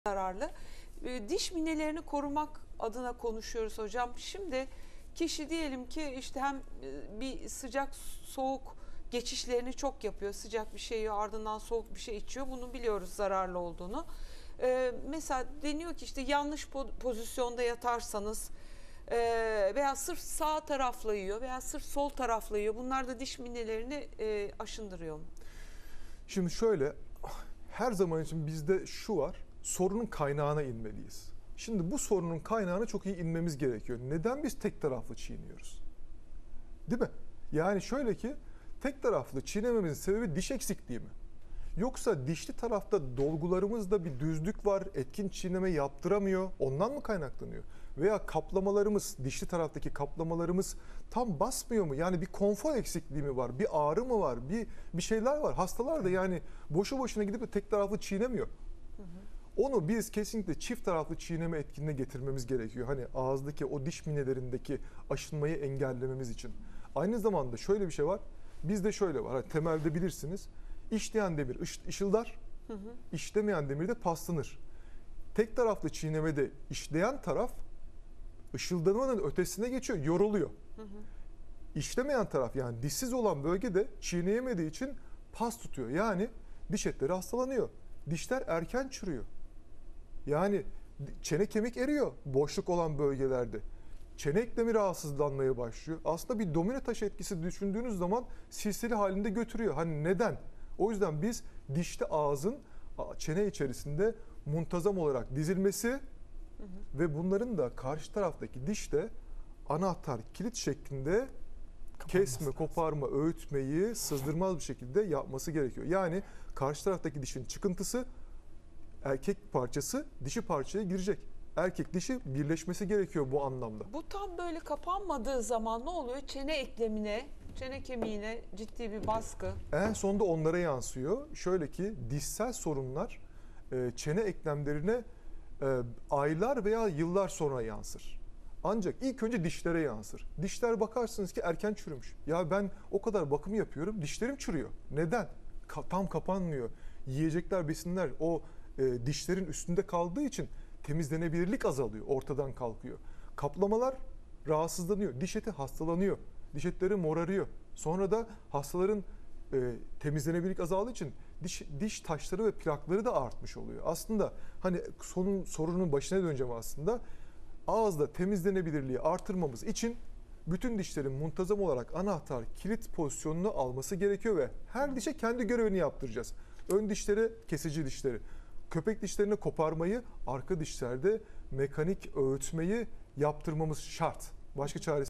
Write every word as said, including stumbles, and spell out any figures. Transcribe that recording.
zararlı. Diş minelerini korumak adına konuşuyoruz hocam. Şimdi kişi diyelim ki işte hem bir sıcak soğuk geçişlerini çok yapıyor. Sıcak bir şey yiyor, ardından soğuk bir şey içiyor. Bunu biliyoruz zararlı olduğunu. Ee, mesela deniyor ki işte yanlış pozisyonda yatarsanız e, veya sırf sağ tarafla yiyor veya sırf sol tarafla yiyor. Bunlar da diş minelerini e, aşındırıyor mu? Şimdi şöyle, her zaman için bizde şu var, sorunun kaynağına inmeliyiz. Şimdi bu sorunun kaynağına çok iyi inmemiz gerekiyor. Neden biz tek taraflı çiğniyoruz? Değil mi? Yani şöyle ki, tek taraflı çiğnememizin sebebi diş eksikliği mi? Yoksa dişli tarafta dolgularımızda bir düzlük var, etkin çiğneme yaptıramıyor, ondan mı kaynaklanıyor? Veya kaplamalarımız, dişli taraftaki kaplamalarımız tam basmıyor mu? Yani bir konfor eksikliği mi var, bir ağrı mı var, bir bir şeyler var. Hastalar da yani boşu boşuna gidip de tek taraflı çiğnemiyor. Hı hı. Onu biz kesinlikle çift taraflı çiğneme etkinliğine getirmemiz gerekiyor. Hani ağızdaki o diş minelerindeki aşınmayı engellememiz için. Aynı zamanda şöyle bir şey var, bizde şöyle var, hani temelde bilirsiniz. İşleyen demir ışıldar, hı hı. işlemeyen demir de paslanır. Tek taraflı çiğnemede işleyen taraf ışıldanmanın ötesine geçiyor, yoruluyor. Hı hı. İşlemeyen taraf, yani dişsiz olan bölgede çiğneyemediği için pas tutuyor. Yani diş etleri hastalanıyor. Dişler erken çürüyor. Yani çene kemik eriyor boşluk olan bölgelerde. Çene eklemi rahatsızlanmaya başlıyor. Aslında bir domino taşı etkisi düşündüğünüz zaman silsile halinde götürüyor. Hani neden? O yüzden biz dişli ağzın çene içerisinde muntazam olarak dizilmesi, hı hı. ve bunların da karşı taraftaki dişte anahtar kilit şeklinde kesme, koparma, öğütmeyi sızdırmaz bir şekilde yapması gerekiyor. Yani karşı taraftaki dişin çıkıntısı erkek parçası dişi parçaya girecek. Erkek dişi birleşmesi gerekiyor bu anlamda. Bu tam böyle kapanmadığı zaman ne oluyor? Çene eklemine, çene kemiğine ciddi bir baskı. En sonunda onlara yansıyor. Şöyle ki dişsel sorunlar çene eklemlerine aylar veya yıllar sonra yansır. Ancak ilk önce dişlere yansır. Dişler bakarsınız ki erken çürümüş. Ya ben o kadar bakım yapıyorum, dişlerim çürüyor. Neden? Ka- tam kapanmıyor. Yiyecekler, besinler o e, dişlerin üstünde kaldığı için temizlenebilirlik azalıyor, ortadan kalkıyor. Kaplamalar rahatsızlanıyor, diş eti hastalanıyor, diş etleri morarıyor. Sonra da hastaların e, temizlenebilirlik azaldığı için diş, diş taşları ve plakları da artmış oluyor. Aslında hani sonun, sorunun başına döneceğim aslında. Ağızda temizlenebilirliği artırmamız için bütün dişlerin muntazam olarak anahtar kilit pozisyonunu alması gerekiyor ve her dişe kendi görevini yaptıracağız. Ön dişlere kesici dişleri, köpek dişlerine koparmayı, arka dişlerde mekanik öğütmeyi yaptırmamız şart. Başka çaresi